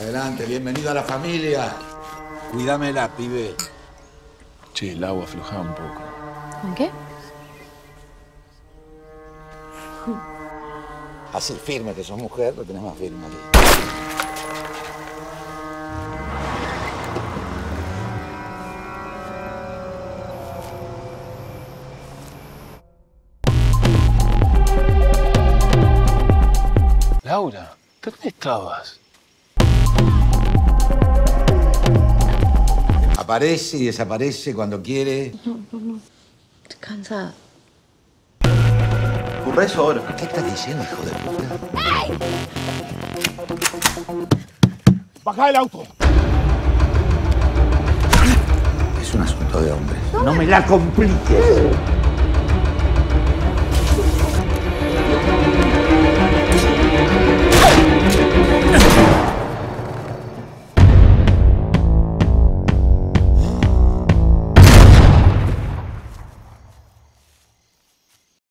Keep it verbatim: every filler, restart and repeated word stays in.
Adelante, bienvenido a la familia. Cuídamela, pibe. Che, el agua aflojaba un poco. ¿Con qué? Así, firme, que sos mujer, lo tenés más firme aquí. Laura, ¿dónde estabas? Aparece y desaparece cuando quiere. No, no, no. Estoy cansada. Ocurre eso ahora. ¿Qué estás diciendo, hijo de puta? ¡Baja el auto! Es un asunto de hombres. No me la compliques.